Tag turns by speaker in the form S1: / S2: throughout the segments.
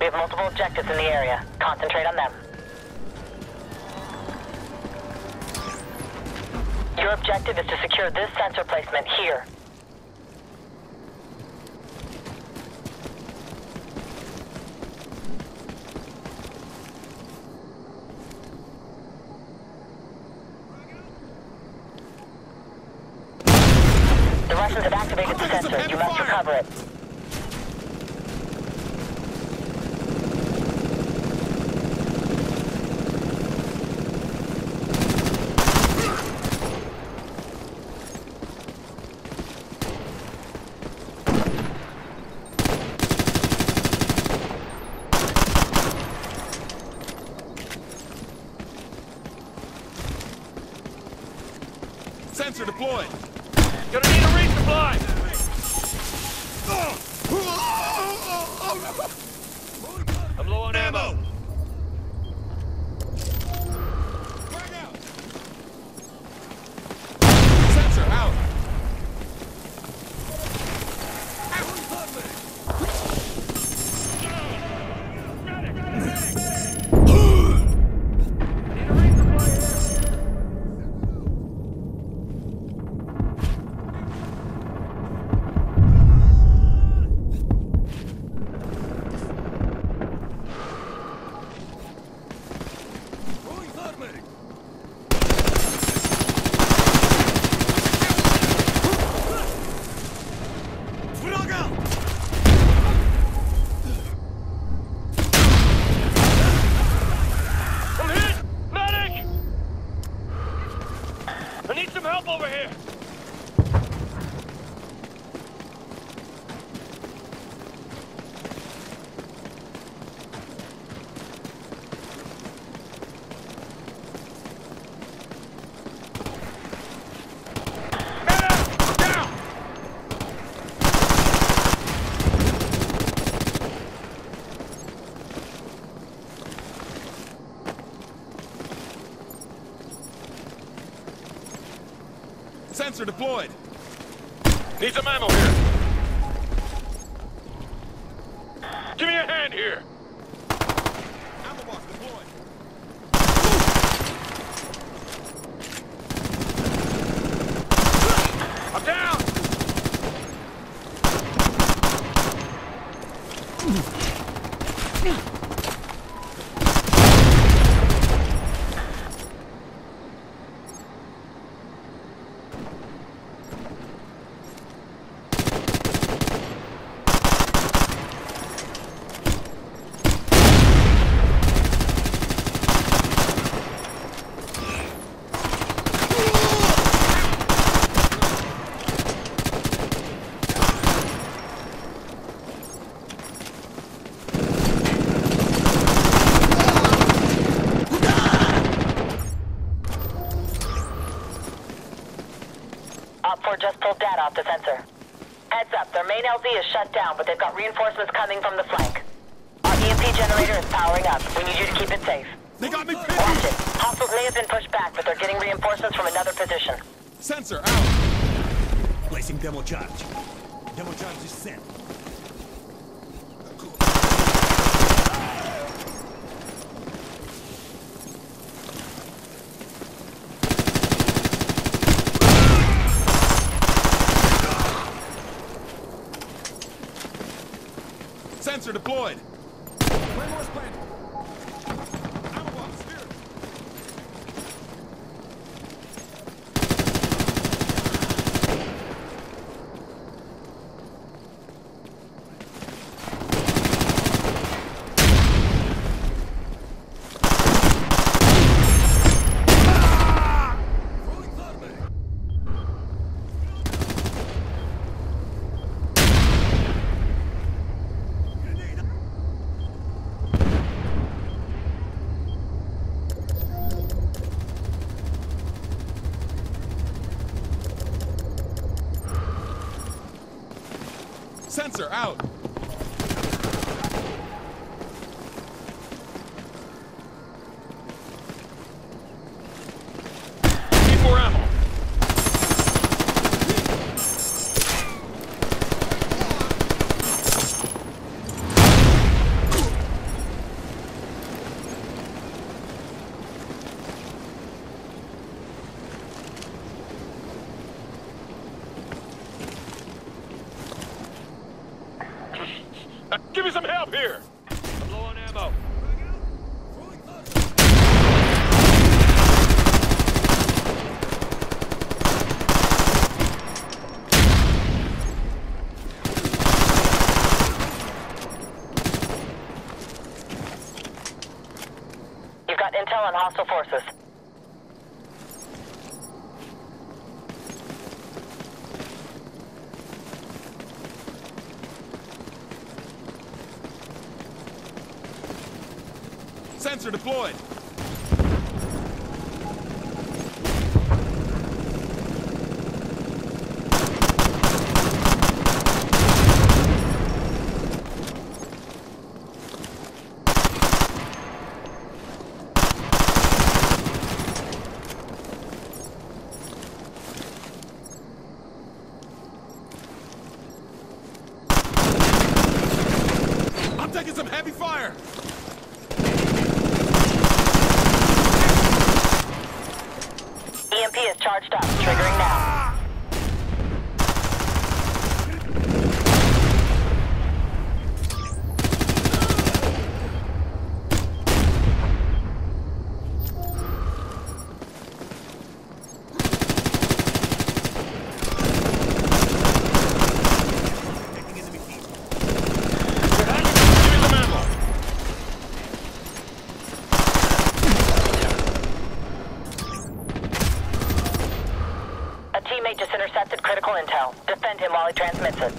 S1: We have multiple objectives in the area. Concentrate on them. Your objective is to secure this sensor placement here. The Russians have activated the sensor. You must recover it.
S2: Sensor deployed.
S3: Gonna need a resupply! I'm low on ammo.
S2: Sensor out.
S3: I need some help over here!
S2: Sensor deployed.
S3: Need some ammo here. Give me a hand here.
S2: Ammo box deployed.
S3: I'm down!
S1: Op 4 just pulled data off the sensor. Heads up, their main LZ is shut down, but they've got reinforcements coming from the flank. Our EMP generator is powering up. We need you to keep it safe.
S2: They got me pinned.
S1: Watch it. Hostiles may have been pushed back, but they're getting reinforcements from another position.
S2: Sensor out.
S4: Placing demo charge. Demo charge is sent.
S2: Sensor deployed.
S4: Claymore's planted.
S2: Ammo box here. Sensor out.
S3: Need more ammo. help here. I'm low on ammo.
S1: You've got intel on hostile forces.
S2: Sensor deployed. I'm taking some heavy fire.
S1: EMP is charged up, triggering now.
S4: Taking enemy team.
S3: Give me some ammo.
S1: A teammate just intercepted critical intel. Defend him while he transmits it.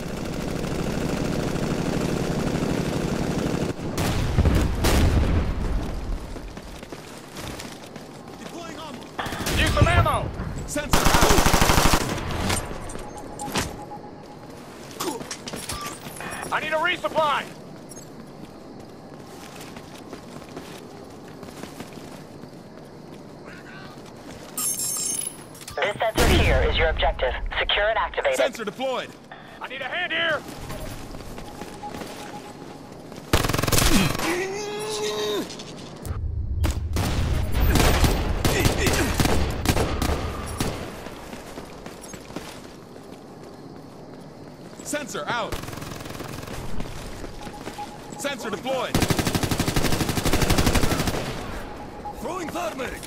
S2: Deploying ammo.
S3: Use some ammo.
S2: Sensor out.
S3: I need a resupply.
S1: This sensor here is your objective. Secure and activate it.
S2: Sensor deployed.
S3: I need a hand here.
S2: Sensor out. Sensor deployed.
S4: Throwing thermic.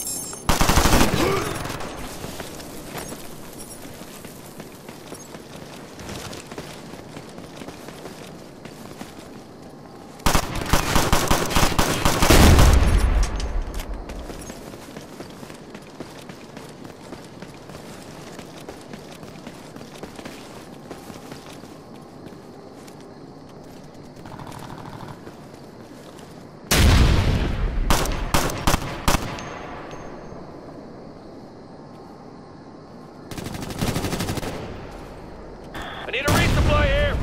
S3: I need a resupply here.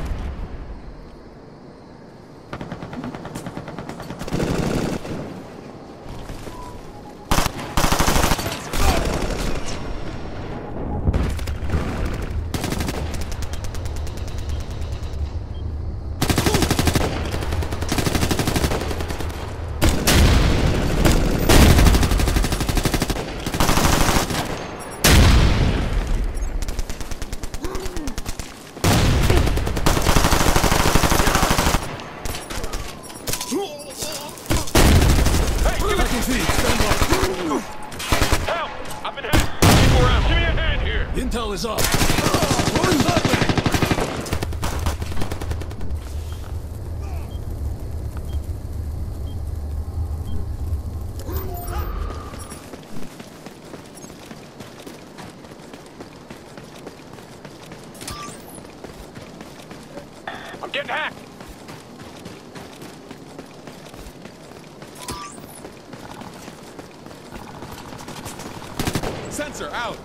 S3: Help! I've been hacked. Need more ammo. Give me a hand here.
S4: Intel is up. Throwing thermic.
S3: I'm getting hacked.
S2: Sensor out.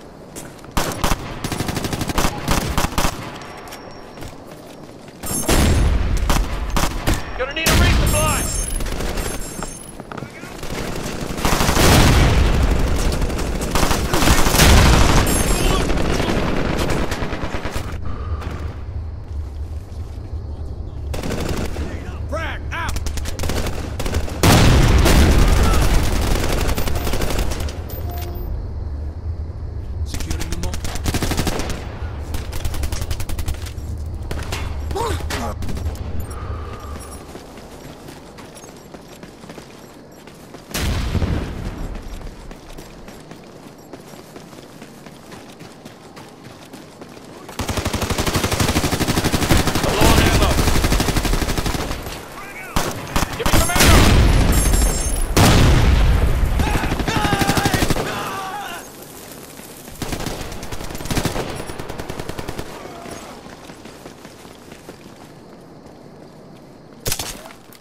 S3: Gonna need a resupply.
S2: Frag out.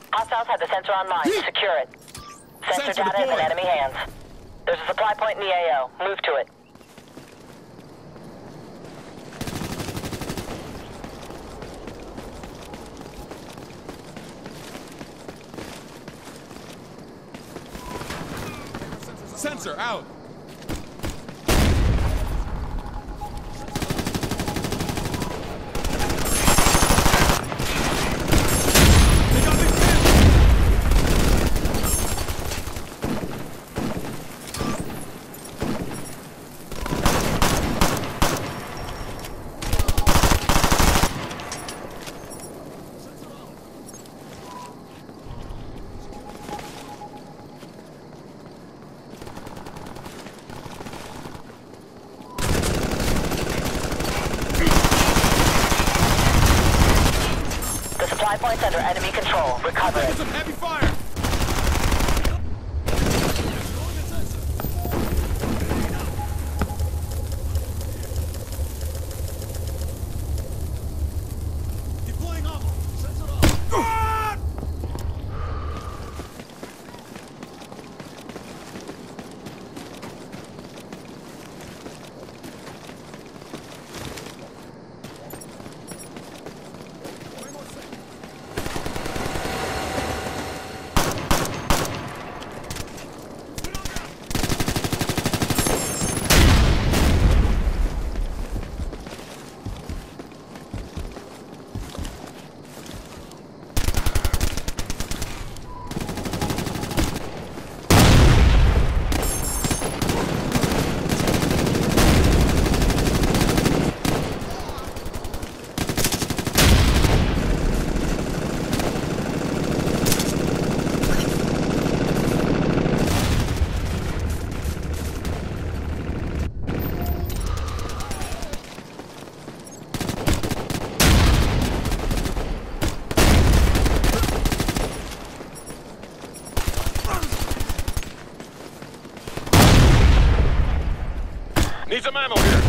S1: Hostiles have the sensor online. Secure it. Sensor
S2: Sensor
S1: data is in
S2: deployed.
S1: enemy hands. There's a supply point in the AO. Move to it.
S2: Sensor out. They got me pinned.
S1: Supply point's under enemy control. Recover
S2: Taking
S1: it.
S2: some heavy fire.
S4: Deploying ammo. Sensor off.
S3: Need some ammo here.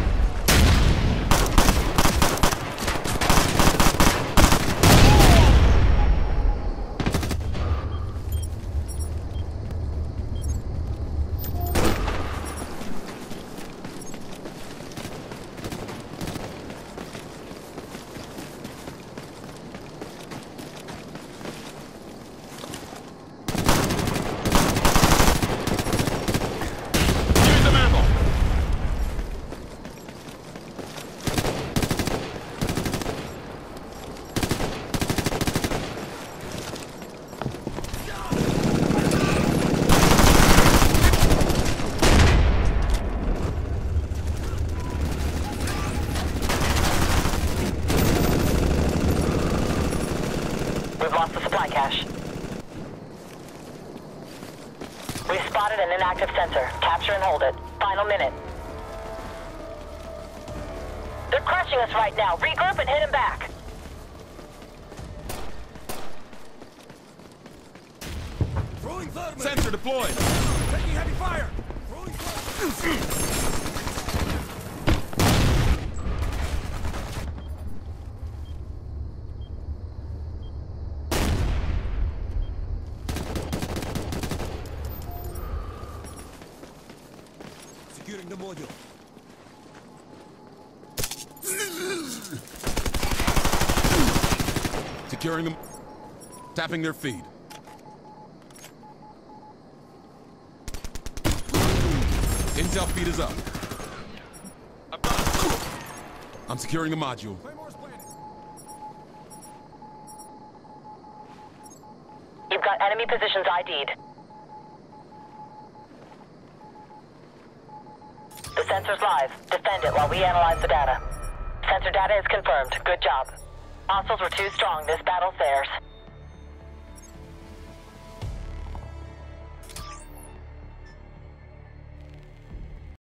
S3: Give me some ammo.
S1: We've lost the supply cache. We've spotted an inactive sensor. Capture and hold it. Final minute. They're crushing us right now. Regroup and hit them back.
S4: Throwing thermite.
S2: Sensor deployed.
S4: Taking heavy fire. Throwing thermite. Securing the module.
S2: Securing them. Tapping their feed. Intel feed is up. I'm securing the module.
S4: Claymore's planted.
S1: You've got enemy positions ID'd. The sensor's live. Defend it while we analyze the data. Sensor data is confirmed. Good job. Hostiles were too strong. This battle's theirs.